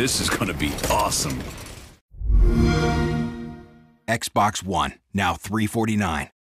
This is gonna be awesome. Xbox One, now $349.